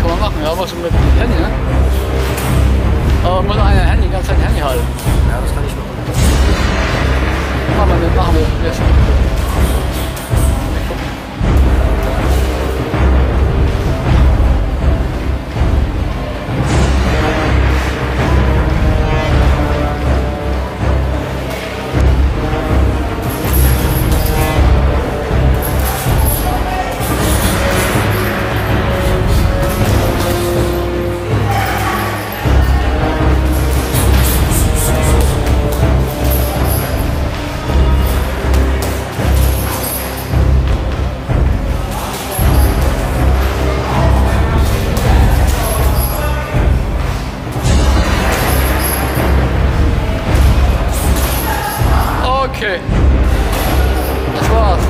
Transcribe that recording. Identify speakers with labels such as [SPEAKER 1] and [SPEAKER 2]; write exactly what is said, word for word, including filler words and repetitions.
[SPEAKER 1] kann man machen, ja, aber so mit Handy, ne? Aber man muss ein Handy, die ganze Zeit Handy halten.
[SPEAKER 2] Ja, das kann ich machen.
[SPEAKER 1] Machen wir, machen wir jetzt. Okay, das war's.